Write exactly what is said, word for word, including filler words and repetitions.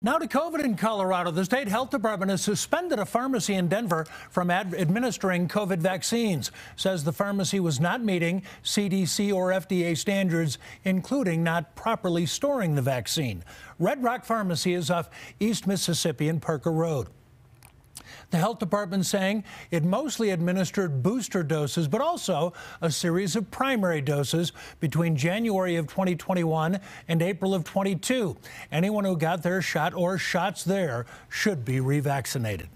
Now to COVID in Colorado. The state health department has suspended a pharmacy in Denver from ad administering COVID vaccines. Says the pharmacy was not meeting C D C or F D A standards, including not properly storing the vaccine. Red Rock Pharmacy is off East Mississippi and Parker Road. The health department saying it mostly administered booster doses, but also a series of primary doses between January of twenty twenty-one and April of twenty-two. Anyone who got their shot or shots there should be revaccinated.